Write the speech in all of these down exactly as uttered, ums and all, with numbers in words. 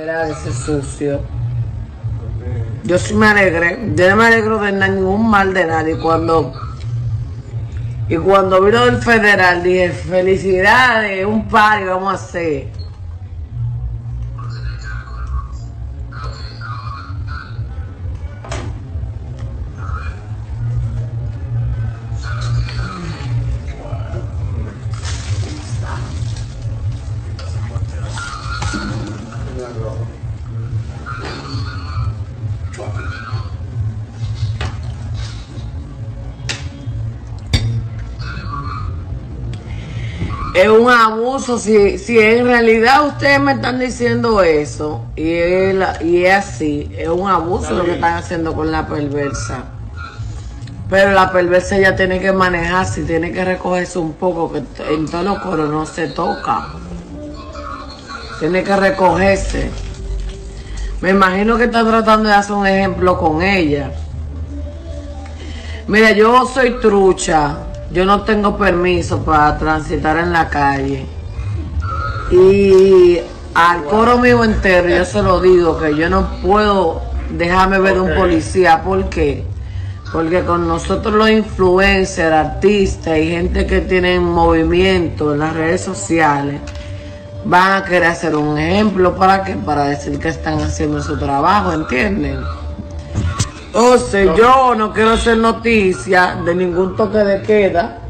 ¿verdad? Ese sucio. Yo sí me alegré. Yo no me alegro de ningún mal de nadie. Cuando y cuando vino el federal dije, felicidades, un party vamos a hacer. Es un abuso, si, si en realidad ustedes me están diciendo eso y es, la, y es así, es un abuso lo que están haciendo con la perversa. Pero la perversa ya tiene que manejarse, tiene que recogerse un poco, que en todos los coros no se toca. Tiene que recogerse. Me imagino que están tratando de hacer un ejemplo con ella. Mira, yo soy trucha. Yo no tengo permiso para transitar en la calle. Y al coro mío entero yo se lo digo, que yo no puedo dejarme ver de un policía. ¿Por qué? Porque con nosotros los influencers, artistas y gente que tienen movimiento en las redes sociales, van a querer hacer un ejemplo. ¿Para qué? Para decir que están haciendo su trabajo, ¿entienden? Entonces yo no quiero hacer noticia de ningún toque de queda.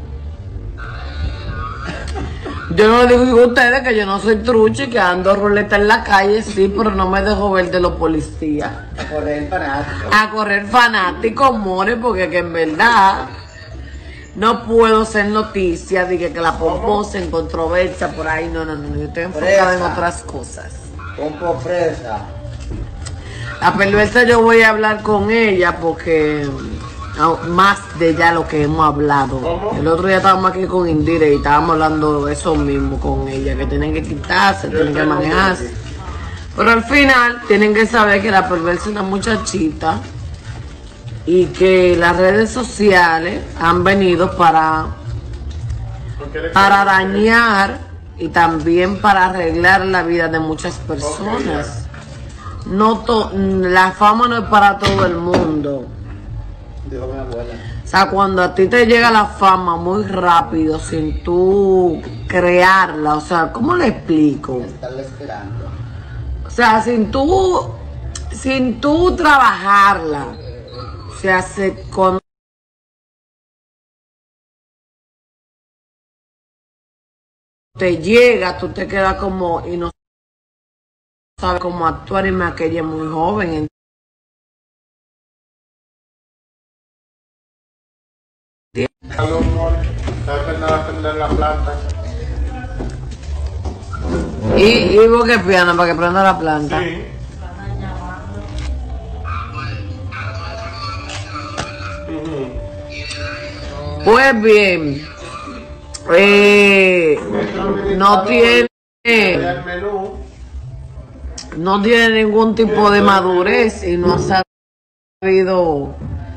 Yo no le digo a ustedes que yo no soy trucha y que ando ruleta en la calle, sí, pero no me dejo ver de los policías. A correr fanático. A correr fanático, more, porque que en verdad no puedo hacer noticia de que, que la pomposa en controversia por ahí. No, no, no, yo estoy enfocada en otras cosas. Pompo fresa. La perversa yo voy a hablar con ella porque más de ya lo que hemos hablado. ¿Cómo? El otro día estábamos aquí con Indira y estábamos hablando de eso mismo con ella, que tienen que quitarse, tienen que manejarse. Pero al final tienen que saber que la perversa es una muchachita y que las redes sociales han venido para, para dañar y también para arreglar la vida de muchas personas. No to, la fama no es para todo el mundo. Dijo mi abuela. O sea, cuando a ti te llega la fama muy rápido, sin tú crearla, o sea, ¿cómo le explico? Estarle esperando. O sea, sin tú, sin tú trabajarla, o sea, se, cuando te llega, tú te quedas como y no sabes cómo actuar, y más que ella es muy joven. la planta. ¿Y, y vos qué piano para que prenda la planta? Sí. Pues bien, eh, no tiene, no tiene ningún tipo de madurez y no ha sabido,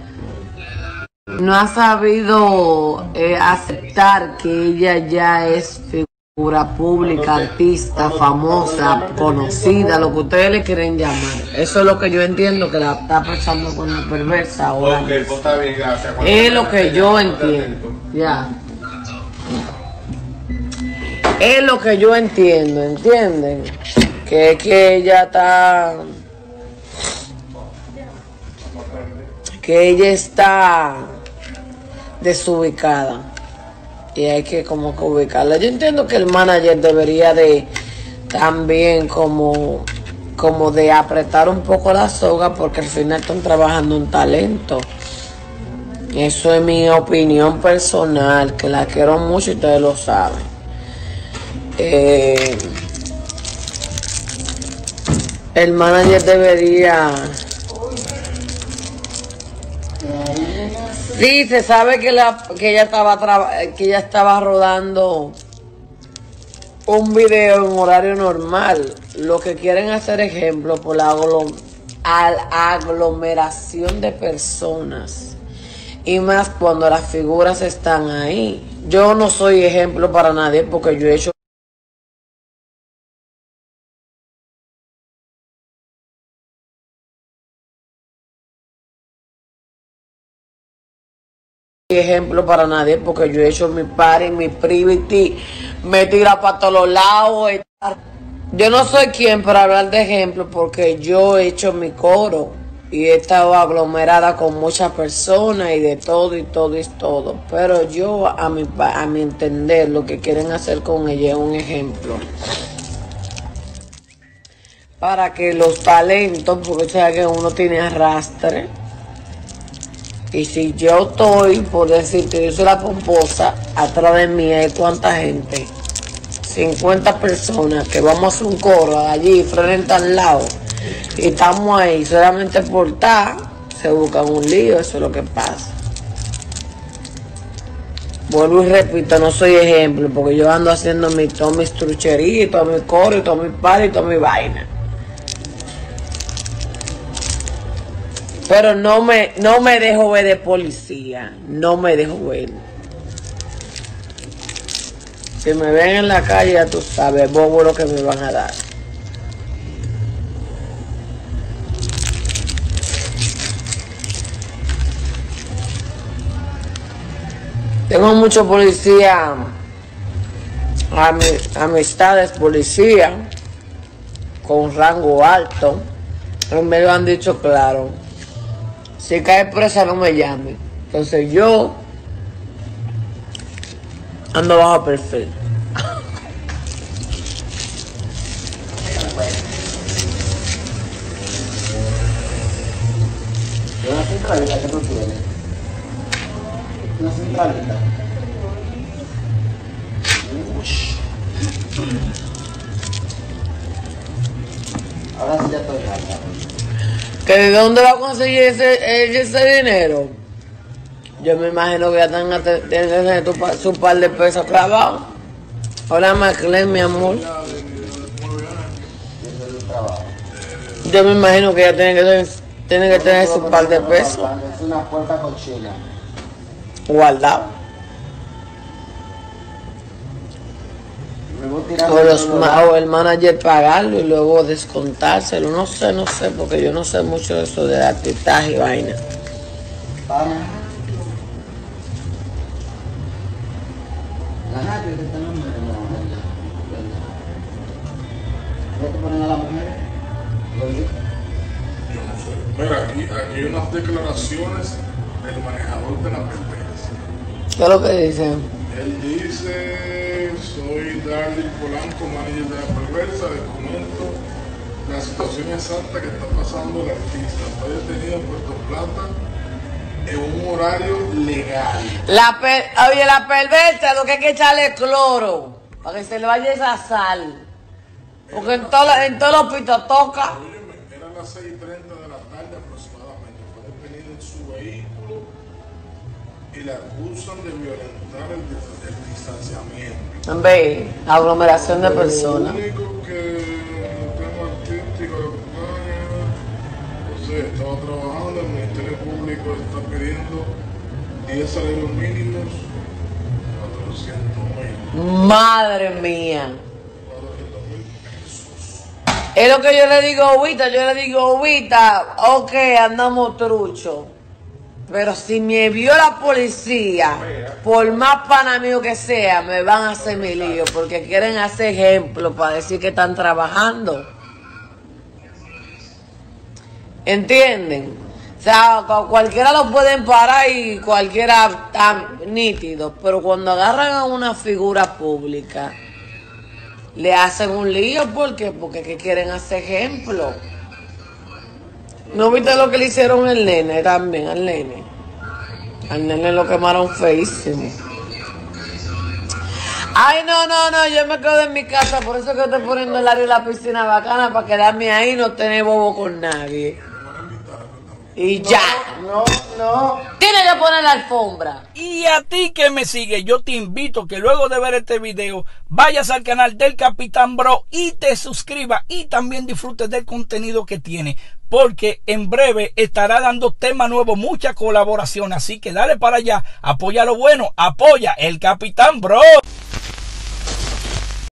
no ha sabido eh, aceptar que ella ya es figura pública, artista, famosa, conocida, lo que ustedes le quieren llamar. Eso es lo que yo entiendo que la está pasando con la perversa ahora. Ok, pues está bien, gracias. Es lo que yo entiendo. Ya. Es lo que yo entiendo, ¿entienden? Que es que ella está... Que ella está desubicada. Y hay que como que ubicarla. Yo entiendo que el manager debería de también como, como de apretar un poco la soga, porque al final están trabajando un talento. Eso es mi opinión personal, que la quiero mucho y ustedes lo saben. Eh, el manager debería... Sí, se sabe que, la, que, ella estaba que ella estaba rodando un video en horario normal. Lo que quieren hacer ejemplo por la aglom aglomeración de personas. Y más cuando las figuras están ahí. Yo no soy ejemplo para nadie porque yo he hecho ejemplo para nadie porque yo he hecho mi party, mi privity, me tira para todos los lados. Yo no soy quien para hablar de ejemplo porque yo he hecho mi coro y he estado aglomerada con muchas personas y de todo y todo y todo. Pero yo a mi, a mi entender lo que quieren hacer con ella es un ejemplo. Para que los talentos, porque sea que uno tiene arrastre. Y si yo estoy, por decirte, yo soy la pomposa, atrás de mí hay cuánta gente, cincuenta personas que vamos a hacer un coro allí frente al lado y estamos ahí solamente por estar, se buscan un lío, eso es lo que pasa. Vuelvo y repito, no soy ejemplo porque yo ando haciendo mi, todas mis trucherías, todo mi coro, todo mi party, toda mi vaina. Pero no me, no me dejo ver de policía, no me dejo ver. Si me ven en la calle, ya tú sabes, bobo lo que me van a dar. Tengo muchos policías, ami, amistades policías, con rango alto, me lo han dicho claro. Si cae presa no me llame. Entonces yo ando bajo perfil. ¿Una centralita que tú tienes? ¿Una centralita? Ahora sí ya estoy harta. ¿Que de dónde va a conseguir ese, ese dinero? Yo me imagino que ya tengan que tener tu, su par de pesos clavados. Hola, Maclen, mi amor. Yo me imagino que ya tienen que tener, tienen que tener su par de pesos. Es una puerta cochina. Guardado. O, los, o el manager pagarlo y luego descontárselo, no sé, no sé, porque yo no sé mucho de eso de artistas y vaina. Vamos. La gente que está en la mujer, ¿no te ponen a la mujer? Yo no sé. Mira, aquí, aquí hay unas declaraciones del manejador de la perversa. ¿Qué es lo que dicen? Él dice, soy Darling Polanco, manager de la perversa, les comento la situación exacta que está pasando el artista. Está detenido en Puerto Plata en un horario legal. La per, oye, la perversa, lo que hay que echarle cloro, para que se le vaya esa sal. Porque en todos en todo los pitos toca. Óyeme, eran las seis y treinta de la tarde aproximadamente. Fue detenido en su vehículo y le acusan de violentar el, el distanciamiento. Hombre, aglomeración de personas. Lo único que el tema artístico lo acompaña, o sea, estaba trabajando, el Ministerio Público está pidiendo diez salarios mínimos, cuatrocientos mil. Madre mía. Es lo que yo le digo a Ubita, yo le digo, Ubita, ok, andamos trucho. Pero si me vio la policía, por más pana mío que sea, me van a hacer mi lío, porque quieren hacer ejemplo para decir que están trabajando. ¿Entienden? O sea, cualquiera lo pueden parar y cualquiera está nítido, pero cuando agarran a una figura pública, le hacen un lío. ¿Por qué? Porque que quieren hacer ejemplo. ¿No viste lo que le hicieron al nene también? Al nene. Al nene lo quemaron feísimo. Ay, no, no, no, yo me quedo en mi casa. Por eso que estoy poniendo el área de la piscina bacana, para quedarme ahí y no tener bobo con nadie. Y ya. No, no. Tiene que poner la alfombra. Y a ti que me sigue, yo te invito que luego de ver este video vayas al canal del Capitán Bro y te suscribas y también disfrutes del contenido que tiene, porque en breve estará dando tema nuevo, mucha colaboración, así que dale para allá, apoya lo bueno, apoya el Capitán Bro.